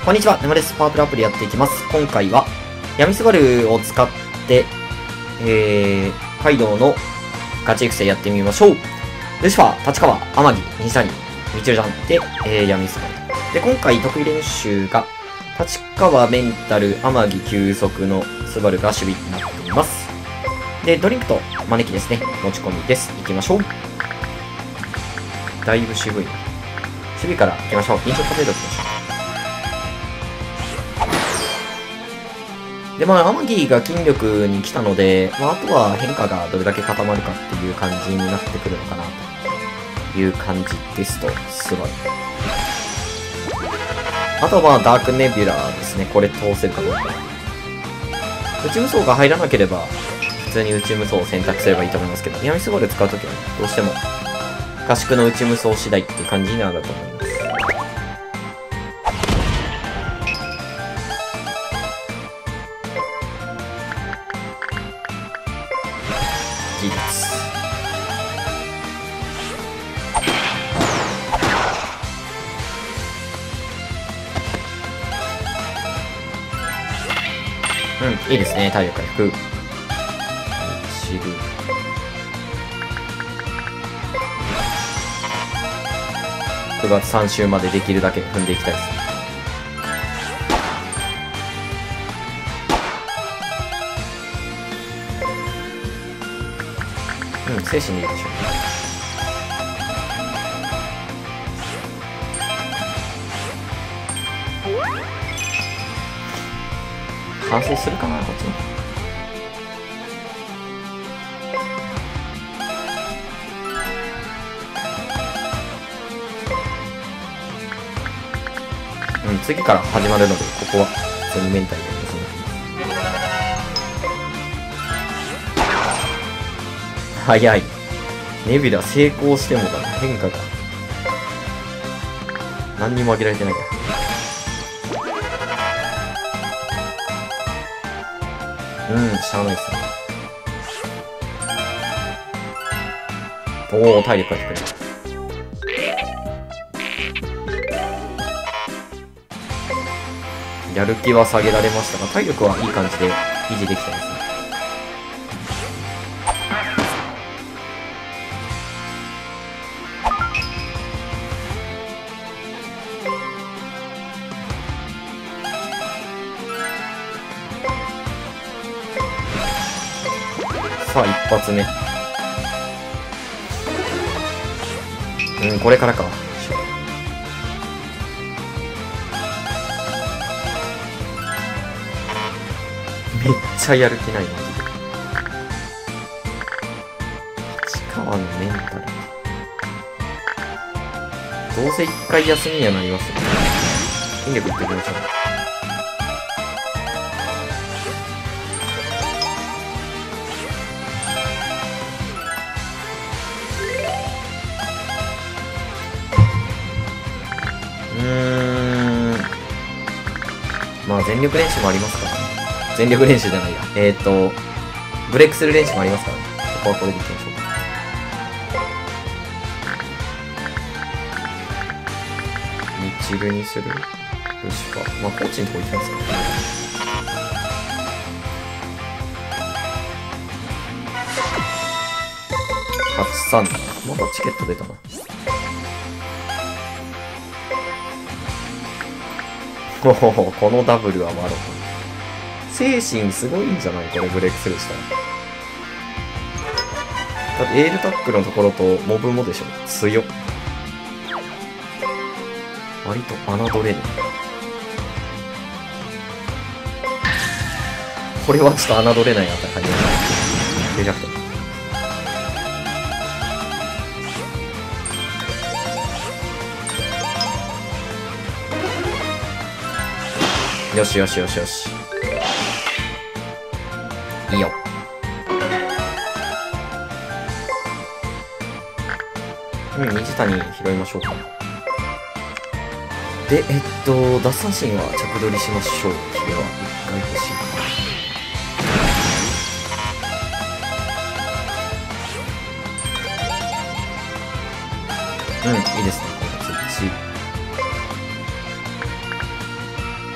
こんにちは、沼です。パワープルアプリやっていきます。今回は、闇すばるを使って、カイドウのガチ育成やってみましょう。ルシファー、立川、天城、西谷、みちるちゃんで、闇すばる。で、今回得意練習が、立川、メンタル、天城、急速のスバルが守備になっています。で、ドリンクと招きですね。持ち込みです。行きましょう。だいぶ渋いな。守備から行きましょう。印象稼いでおきましょう。で、まあ、天城が筋力に来たので、まあ、あとは変化がどれだけ固まるかっていう感じになってくるのかなという感じですと、すごい。あとはまあ、ダークネビュラーですね。これ通せるかどうか。内無双が入らなければ、普通に内無双を選択すればいいと思いますけど、闇すばる使うときは、ね、どうしても、合宿の内無双次第っていう感じになると思います。技術。いいですね。体力回復。9月3週までできるだけ踏んでいきたいです。精神でいいでしょう。乾燥するかな、こっちも。次から始まるので、ここは普通にメンタルでですね。早い。ネビュラ成功してもだな、変化が。何にも上げられてないや。しゃあないっすね。おー、体力が低い。やる気は下げられましたが、体力はいい感じで維持できてますね。さあ、一発目。これからか。めっちゃやる気ない、マジで。立川のメンタル。どうせ一回休みにはなりますよね。筋力いってみましょう。まあ全力練習もありますからね。全力練習じゃないや。ブレイクする練習もありますからね。ここはこれでいきましょうか。ミチルにする。よしか。まあ、コーチのとこ行きますかね。83。まだチケット出たな。ほほほ、このダブルはマロ。精神すごいんじゃないこれ、ブレイクスルーしたら。だってエールタックのところとモブもでしょ。強っ。割と侮れる。これはちょっと侮れないなって感じました。900点。よしよしよしよし。いいよ。水谷拾いましょうか。で、奪三振は着取りしましょう。ヒレは一回欲しいかな。いいですね。このツッチ。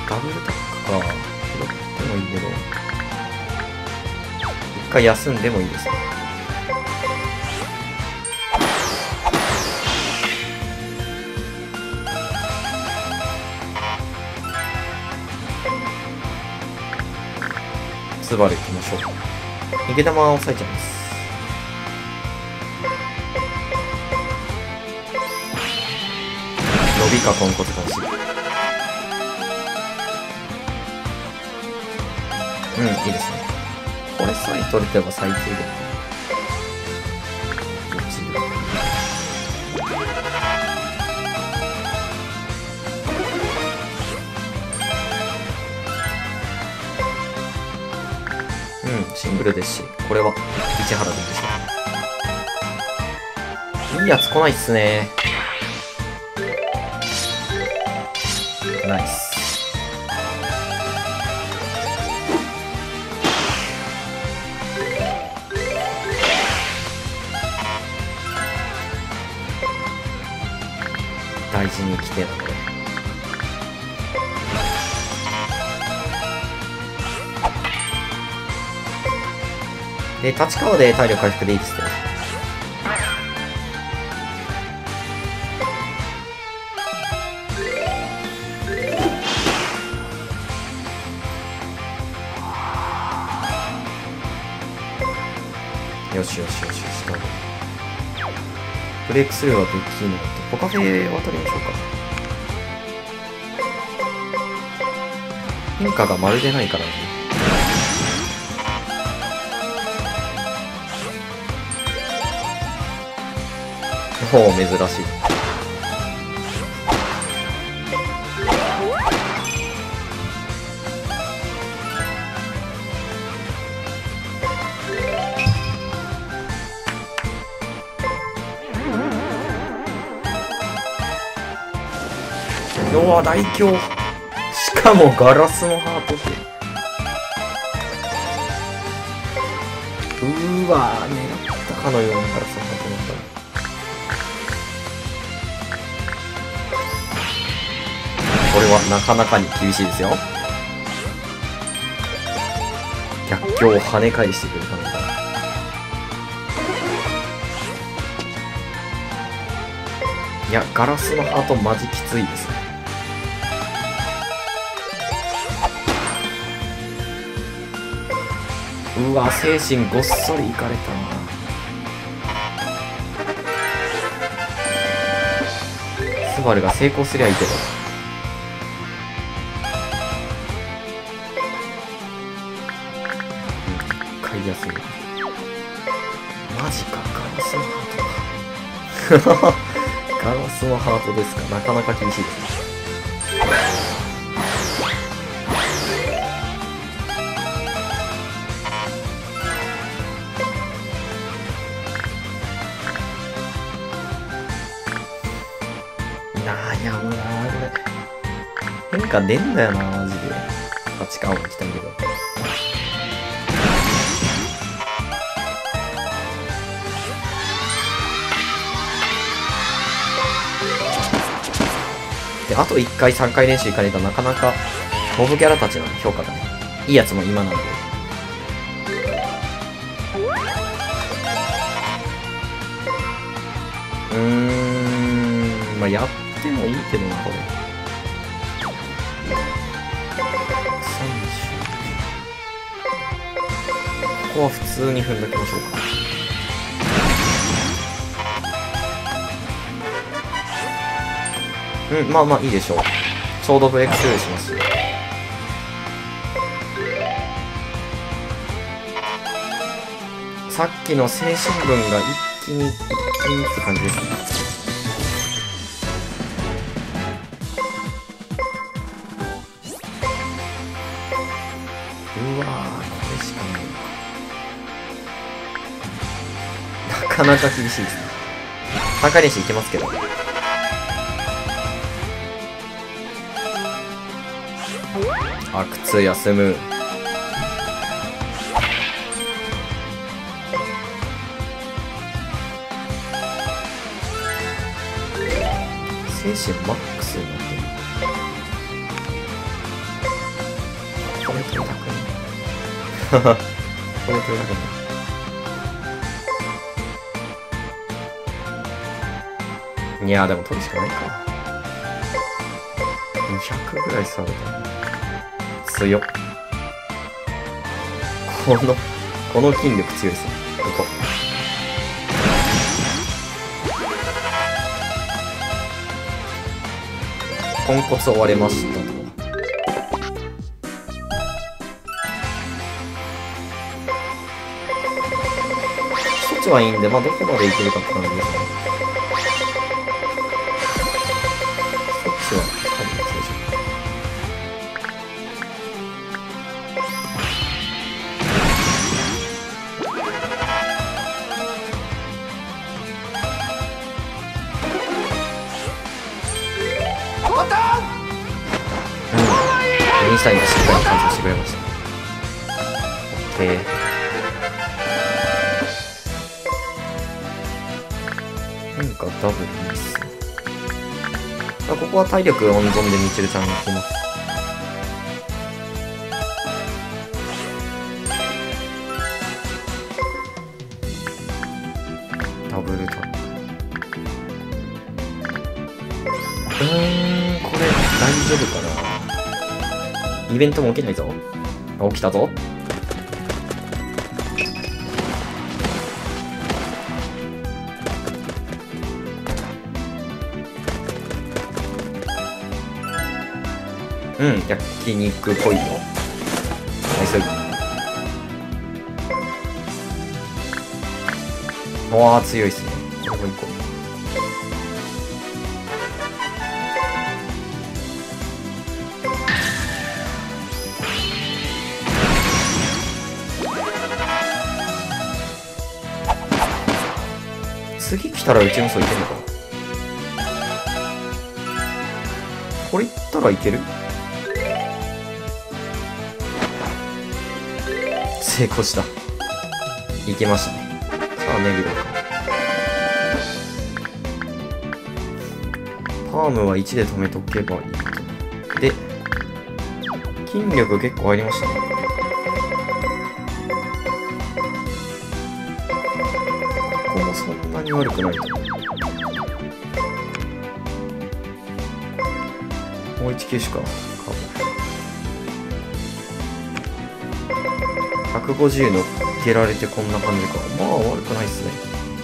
ダブルタックか。拾ってもいいけど。一回休んでもいいですね。スバル行きましょう。逃げ玉を抑えちゃいます。伸びかポンコツかもしれない。うん、いいですね。これさえ取れてれば最低で。うん、シングルですし、これは市原でいいでしょう。いいやつ来ないっすね。ナイス。大事に来てるので。で、立川で体力回復でいいですね。よしよしよしよし、ブレイクスルーはできないと。ポカフェ渡りましょうか。変化がまるでないからね。おお、珍しい。うわ、大凶。しかもガラスのハートって。うわ、狙ったかのようなガラスのハートなんだ。これはなかなかに厳しいですよ。逆境を跳ね返してくれたのか。いや、ガラスのハートマジきついですね。うわ、精神ごっそりいかれたな。スバルが成功すりゃいいけど。一回休む。マジか、ガラスのハートか。ガラスのハートですか。なかなか厳しいですね。悩むなぁ、これ。変化出んだよな、マジで。8巻も来たけど。で、あと1回3回練習行かれたらなかなか、モブキャラたちの評価がね、いいやつも今なんで。まあ、やってもいいけどな、これ。ここは普通に踏んどきましょうか。うん、まあまあいいでしょう。ちょうどブレイクスルーします。さっきの精神分が一気にって感じですね。うわー、これしかないのか。なかなか厳しいですね。3回練習いけますけど。あ、靴休む。精神マックスになってる。 取りたくねこれ取りたくねいやーでも取るしかないか。200ぐらい差あるか。強っ。この筋力強いっすね。ここ。ポンコツ追われましたと。処置はいいんで、まあどこまでいけるかって感じですね。処置は多分強いし。インスタインがしっかり完成してくれました。OK。変化ダブルミス。ここは体力温存でみちるちゃんが来ます。ダブルタック。これ大丈夫かな。イベントも起きないぞ。起きたぞ。焼肉濃いよ。ナイス。わあ、強いっすね。これも行こう。次来たらうちの層いけるのかな。これいったらいける。成功した。いけましたね。さあネビルか。パームは1で止めとけばいいと。で筋力結構入りましたね。ここもそんなに悪くないと。もう1球種か。150乗っけられてこんな感じか。まあ悪くないっすね。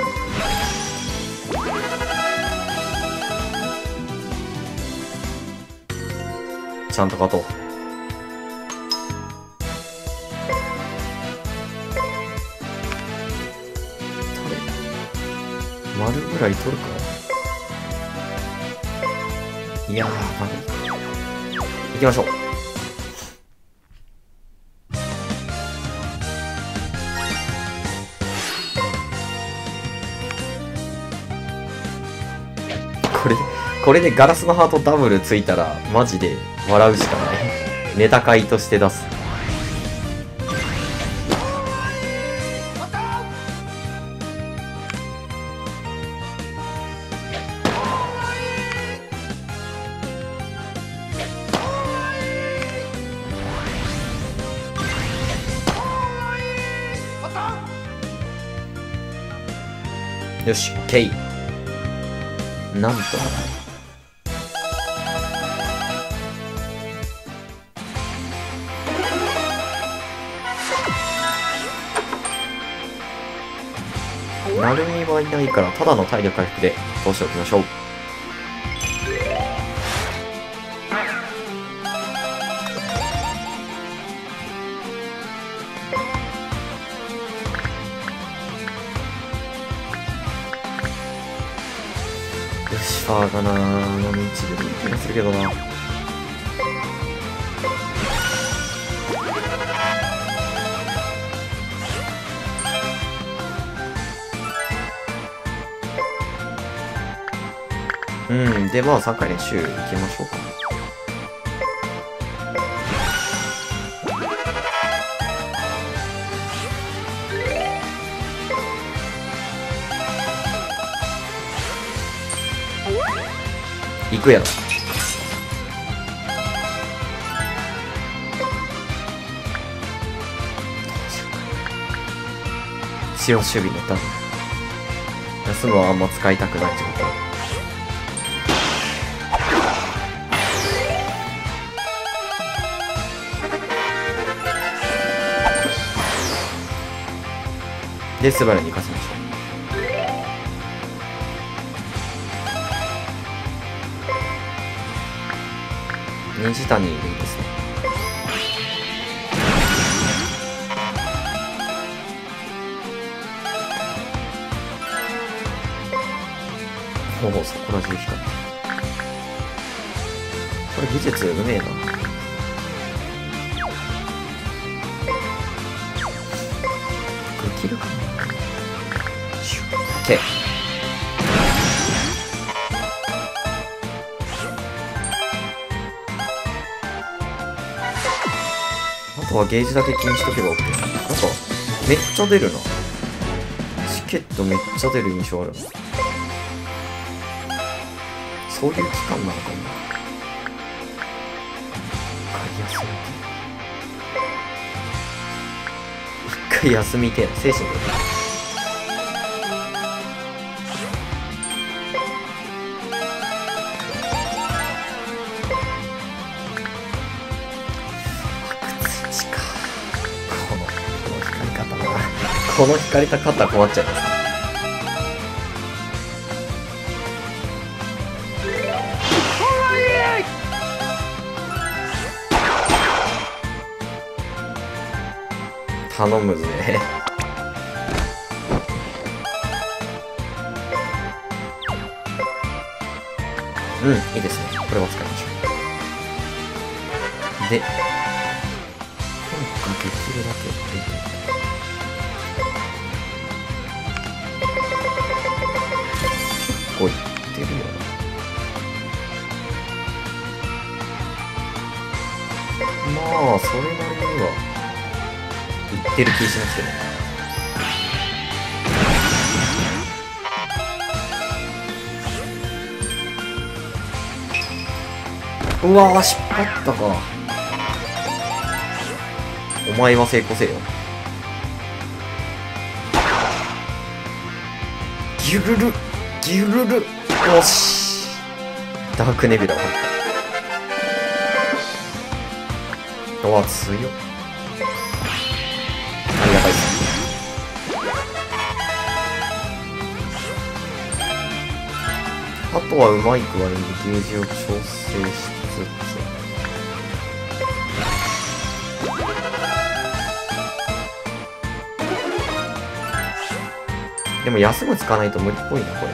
ちゃんと勝とう。丸ぐらい取るか。いやー、ダメか。行きましょう。これでガラスのハートダブルついたらマジで笑うしかない。ネタ会として出す。よし、OK。なんとなるみはいないから、ただの体力回復で通しておきましょう。ルシファーがなぁ、道でいい気がするけどな。で、まあ3回練習行きましょうか。行くやろ。 白守備のターン。休むはあんま使いたくない状態。で、素早に行かせましょう。虹谷ですね。おお、そこら中光った。これ技術うめえな。これ切るかな。シュッ、オッケー。あとはゲージだけ気にしとけば OK。なんか、めっちゃ出るな。チケットめっちゃ出る印象ある。そういう期間なのかな。一回休みてえな。精神で。この光り方困っちゃいますね。頼むぜ。うん、いいですね。これは使いましょう。で、とにかくできるだけやっていただきたい。結構いってるよな。まあ、それなりにはいってる気しますけど。うわー、失敗ったか。お前は成功せよ。ギュルルギュルル。よし、ダークネビュラ入った。うわ、強っ。ありがたいっす。あとはうまい具合にゲージを調整しつつ、でも休むつかないと無理っぽいな、これ。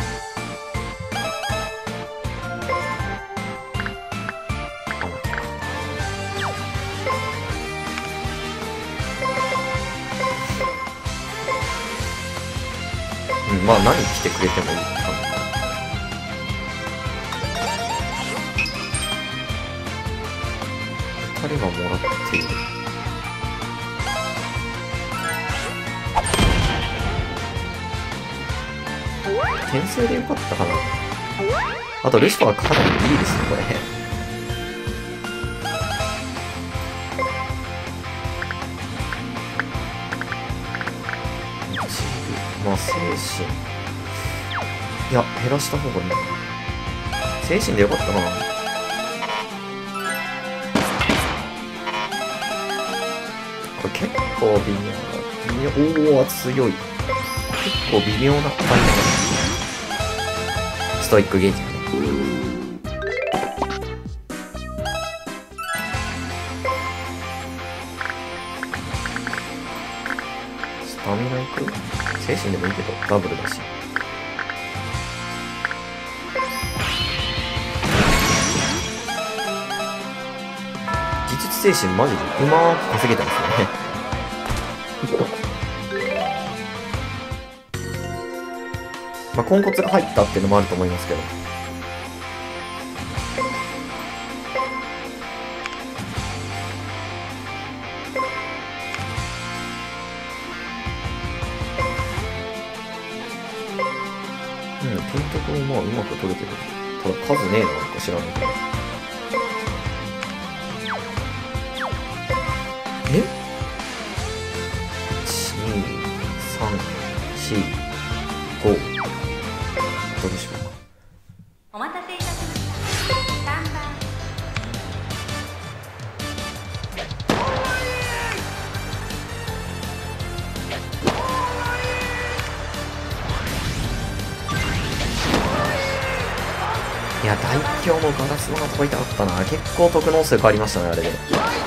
うん、まあ何来てくれてもいいかな。2人がもらっている。転生でよかったかな。あとルシファーかなりいいですね、これ。まあ精神、いや減らした方がいい。精神でよかったかな。これ結構微妙な、おお強い。結構微妙な感じだな。ストイックゲージがね。スタミナいく？精神でもいいけど、ダブルだし。技術精神マジでうまーく稼げてますよね。まあ、豚骨が入ったっていうのもあると思いますけど。うん、ピントコもまあうまく取れてる。ただ数ねえな、なんか知らないけど。え？ 1、2、3。 5どうでしょうか。 お待たせいたしました3番。 いや、大凶のガラスのが届いたかったな。結構得能数変わりましたね、あれで。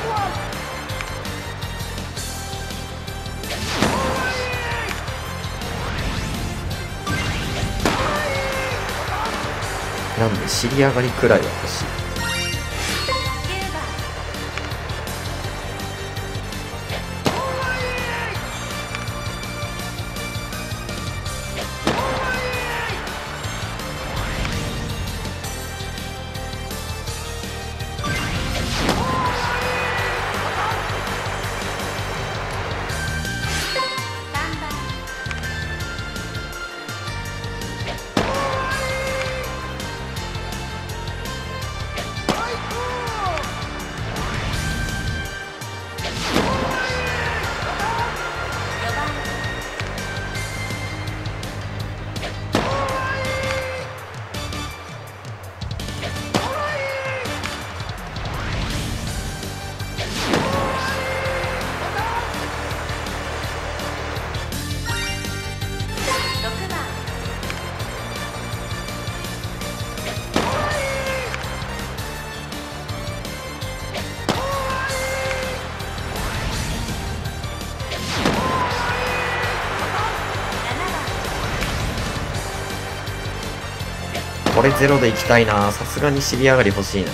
なんで、尻上がりくらいは欲しい。これゼロでいきたいな。さすがに尻上がり欲しいな。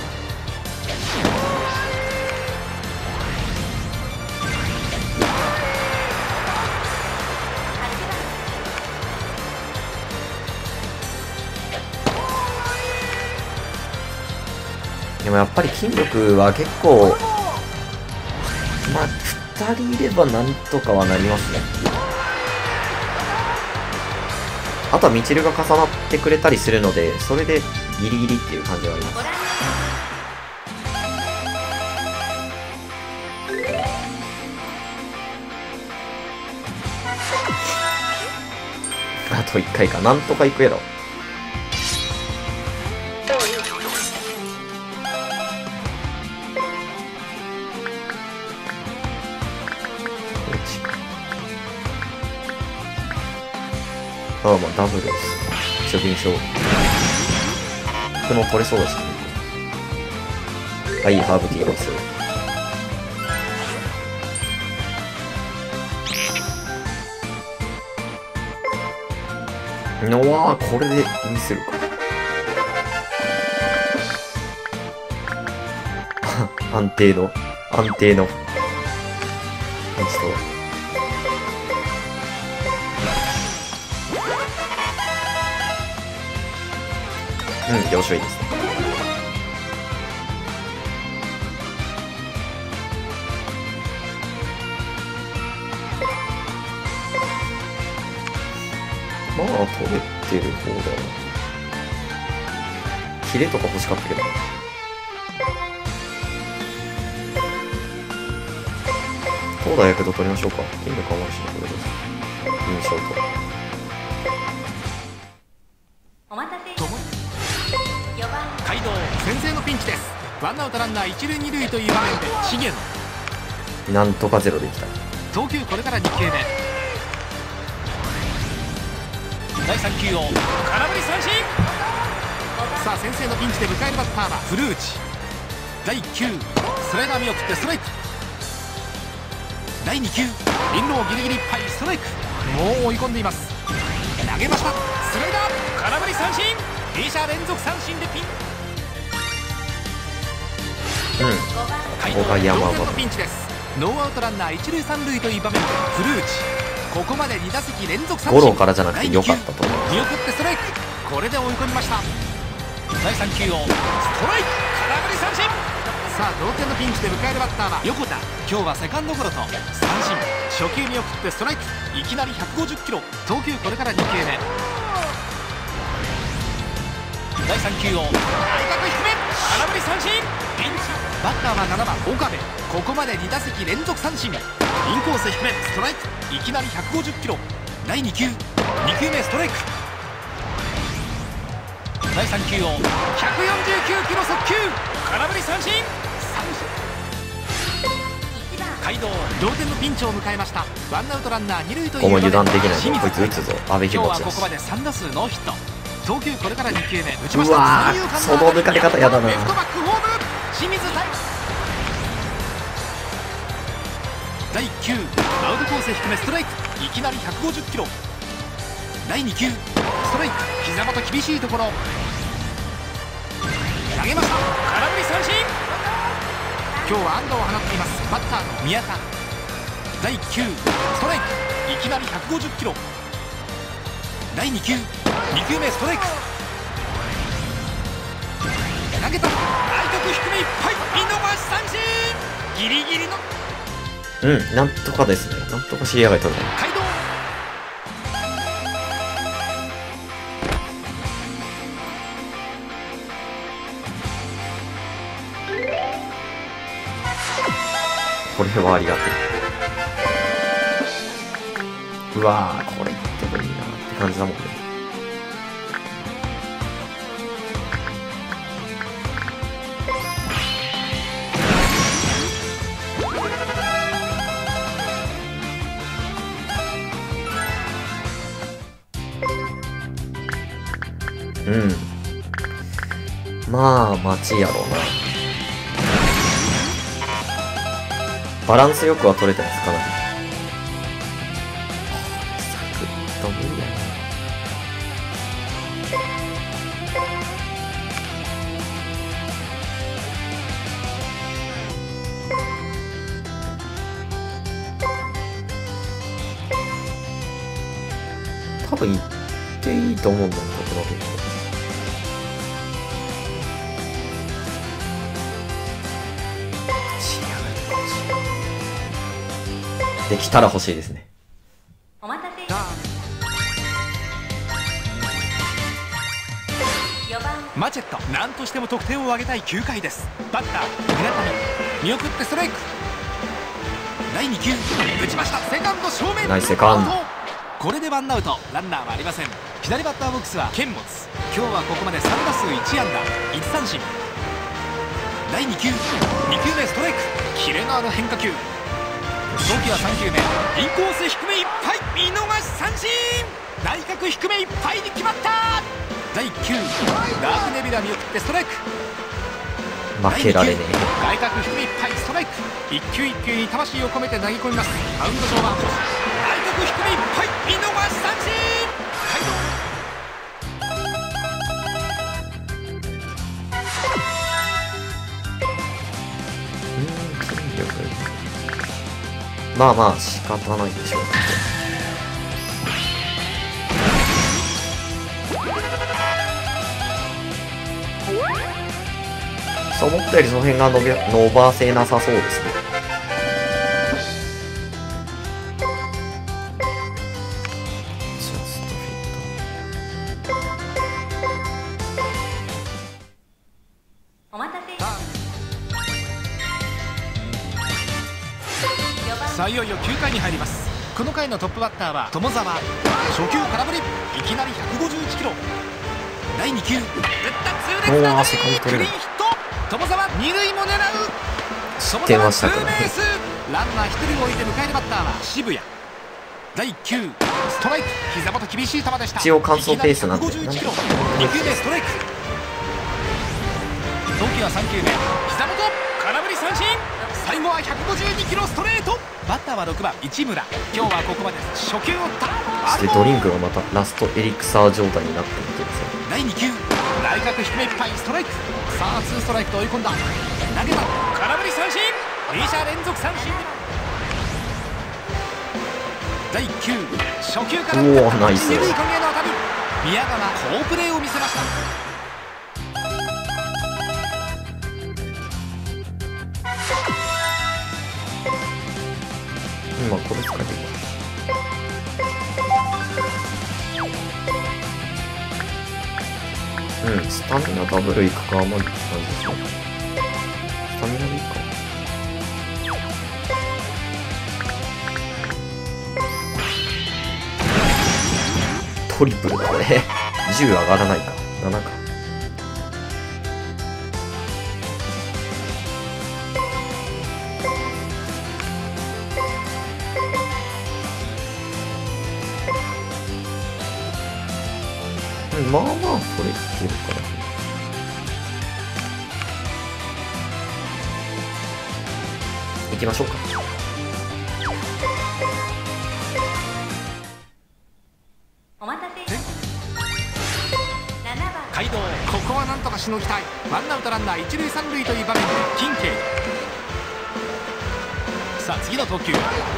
でもやっぱり筋力は結構、まあ2人いればなんとかはなりますね。あとはミチルが重なってくれたりするので、それでギリギリっていう感じはあります。あと1回か。なんとかいくやろ。ああ、まあダブルです。初便勝。この取れそうだしね。はい、ハーブティーロス。のわー、これでミスるか。安定の。要所いいですね。まあ取れてる方だな。ヒレとか欲しかったけど。東大やけど取りましょうか。筋力あまりしないこれです。印象と。 先制のピンチです。ワンアウトランナー一塁二塁という場面で重野、 なんとかゼロでいきたい。 投球これから2球目。第3球を空振り三振。さあ先制のピンチで迎えるバッターは古内。第1球スライダー見送ってストライク。第2球インローギリギリいっぱいストライク。もう追い込んでいます。投げました。スライダー空振り三振。2者連続三振でピン。 ここが山場。 ピンチです。ノーアウトランナー一塁三塁という場面で古内。ここまで2打席連続三振。 ゴロからじゃなくて良かったと思います。 見送ってストライク。これで追い込みました。第3球をストライク空振り三振。さあ同点のピンチで迎えるバッターは横田。今日はセカンドゴロと三振。初球見送ってストライク。いきなり150キロ。投球これから2球目。第3球を内角低め空振り三振。ピンチ。バッターは7番岡部。ここまで2打席連続三振。インコース低めストライク。いきなり150キロ。第2球 2球目ストライク。第3球を149キロ速球、空振り三振。街道同点のピンチを迎えました。ワンアウトランナー2塁というここも油断できない清ぞ。こい水。 つ打つぞ。阿部今日は寛だし。 ここまで3打数ノーヒット。投球これから2球目打ちました。 うわー三遊間その抜かれ方やだなレフトバックホーム、清水対第1球アウトコース低めストライク、いきなり150キロ。第2球ストライク、膝元厳しいところ投げました。空振り三振。今日は安打を放っていますバッターの宮田。第1球ストライク、いきなり150キロ。第2球2球目ストライク、投げた。内角低めいっぱい、見逃し三振。ギリギリのなんとかですね。なんとか知り上がり取る。 街道。 これはありがてえ。うわー、これってもいいなって感じだもんね。まあ、待ちやろうな。バランスよくは取れてますかなり。サクッと無理やな。多分行っていいと思うんだよ、僕の結構。できたら欲しいですね。 お待たせいたし4番マチェット、何としても得点を上げたい9回です。バッター村上、見送ってストライク。第2球打ちました。セカンド正面、 ナイスセカンド。 これでワンアウト、ランナーはありません。左バッターボックスは堅物。今日はここまで3打数1安打1三振。第2球2球目ストライク、キレのある変化球。投球は3球目、インコース低めいっぱい、見逃し三振。内角低めいっぱいに決まった。第1球ダークネビュラ見送ってストライク。 負けられねえ。 外角低めいっぱいストライク。一球一球に魂を込めて投げ込みます。マウンド上は内角低めいっぱい、見逃し三振。 筋力。まあまあ仕方ないでしょう。そう思ったよりその辺が伸ばせなさそうですね。ジャストフィッお待たせいたしさあいよいよ9回に入ります。この回のトップバッターは友澤。初球空振り、いきなり151キロ。第2球打った痛烈なセカンド取れるクリーンヒット。友澤二塁も狙う。 知ってましたけどね。 友澤ツーベース。ランナー1人を置いて迎えるバッターは渋谷。第1球ストライク、膝元厳しい球でした。 一応完走ペースなんでいきなり151キロ。2球目ストライク。投球は3球目、膝元空振り三振。最後は152キロストレート。バッターは6番市村。今日はここまで初球を打った。 そしてドリンクがまたラストエリクサー状態になってみてください。 第2球内角低めいっぱいストライク。さあ2ストライクと追い込んだ。投げた、空振り三振。2者連続三振。第1球初球からうおナイス。 二塁間への当たり。宮川好プレーを見せました。 今これ使っていいか。スタミナダブルいくかあんまりって感じですね。スタミナでいいか。 トリプルだこれ。10上がらないか。7か。まあまあ取れてるから。行きましょうか。 お待たせいたしました7番街道、ここはなんとかしのぎたい。ワンアウトランナー一塁三塁という場面で金慶。さあ次の投球、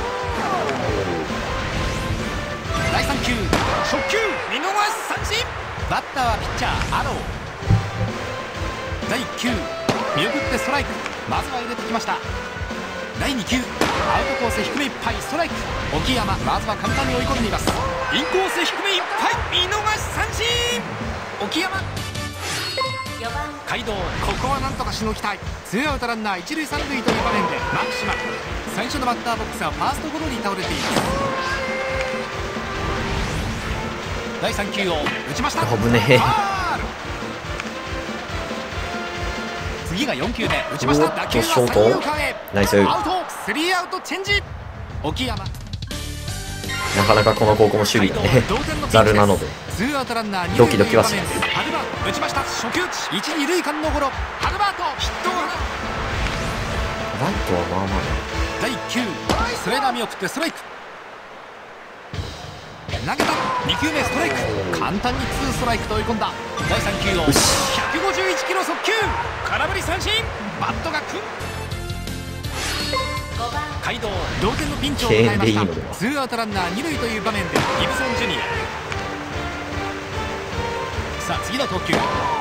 第3球、初球見逃し三振。バッターはピッチャーアロー。第1球見送ってストライク。まずは入れてきました。第2球アウトコース低めいっぱいストライク。沖山まずは簡単に追い込んでいます。インコース低めいっぱい見逃し三振。沖山。 4番街道、ここはなんとかしのぎたい。ツーアウトランナー一塁三塁という場面でマキシマ。最初のバッターボックスはファーストゴロに倒れています。第3球を打ちました。 危ねえ。 ファール。次が4球目打ちました。打球は三遊間へ。 ナイス。 アウト。スリーアウトチェンジ。沖山。 なかなかこの高校も守備がね、ざるなので、ドキドキはします。 ハルバート打ちました。初球打ち。1、2塁間のゴロ。ハルバートヒットを放つ。 ライトはまあまあ第1球スライダー見送ってストライク。投げた。2球目ストライク。簡単に2ストライクと追い込んだ。第3球を151キロ速球。空振り三振。バットがくん。街道、同点のピンチを迎えました。ツーアウトランナー2塁という場面でギブソンジュニア。さあ次の投球、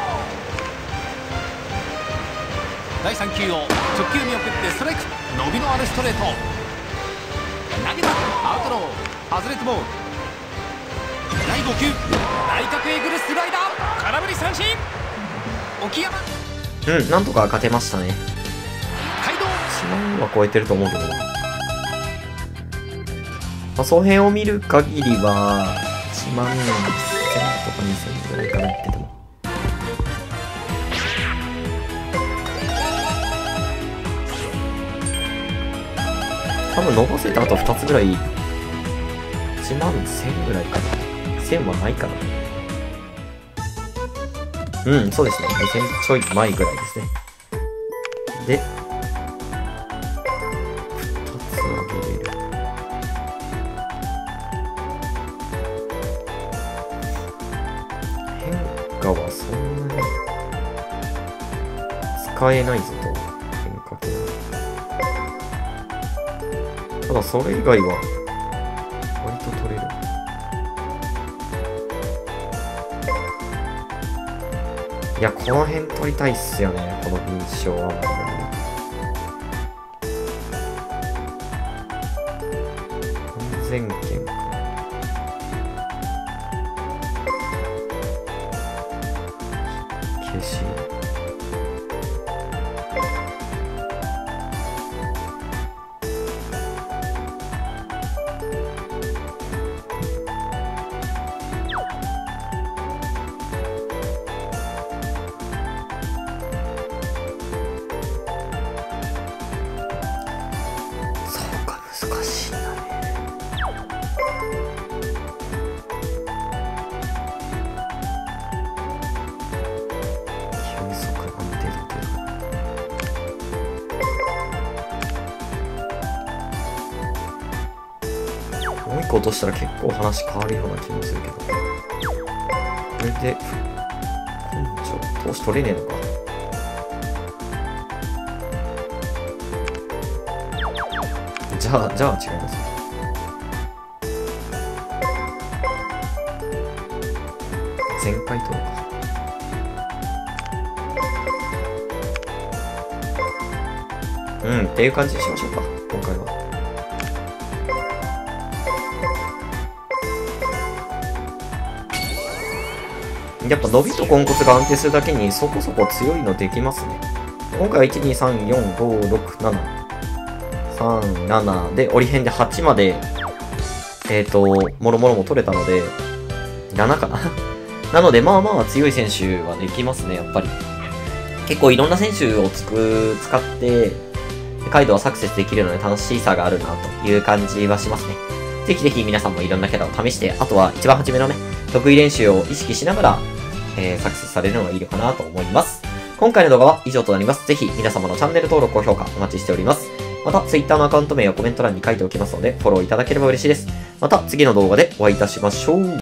第3球を直球見送ってストライク。伸びのあるストレート。投げた。アウトロー。外れてボール。第5球内角へぐるスライダー。空振り三振。沖山。 なんとか勝てましたね。 街道 1万は超えてると思うけどな。まあ、その辺を見る限りは1万1000とか2000ぐらいかなってても。多分伸ばせたあと2つぐらい1万1000ぐらいかな。1000はないかな。そうですね。2000ちょい前ぐらいですね。で、2つ上げれる。変化はそんなに使えないぞと。変化球。ただそれ以外は割と取れる。いや、この辺取りたいっすよね、この印象は。安全圏か。消し。難しいなね。球速安定度というか。もう一個落としたら結構話変わるような気もするけど。これで根性投手取れねえのか。じゃあ違います。前回取るか。っていう感じにしましょうか、今回は。やっぱ伸びと根骨が安定するだけにそこそこ強いのできますね。今回は1、2、3、4、5、6、7。3、7で、折り辺で8まで、もろもろも取れたので、 7かななので、まあまあ強い選手はできますね、やっぱり。結構いろんな選手を使って、カイドウはサクセスできるので楽しさがあるなという感じはしますね。ぜひぜひ皆さんもいろんなキャラを試して、あとは一番初めのね、得意練習を意識しながら、サクセスされるのがいいのかなと思います。今回の動画は以上となります。ぜひ皆様のチャンネル登録、高評価お待ちしております。また、Twitter のアカウント名をコメント欄に書いておきますので、フォローいただければ嬉しいです。また、次の動画でお会いいたしましょう。